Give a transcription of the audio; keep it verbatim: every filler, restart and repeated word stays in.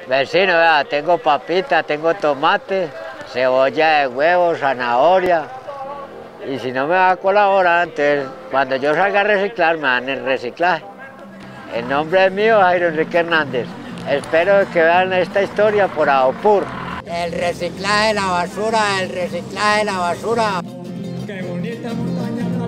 Vecino, vea, tengo papita, tengo tomate, cebolla de huevo, zanahoria. Y si no me va a colaborar, entonces cuando yo salga a reciclar, me dan el reciclaje. El nombre es mío, Jairo Enrique Hernández. Espero que vean esta historia por AOPUR. El reciclaje de la basura, el reciclaje de la basura. Qué bonita montaña.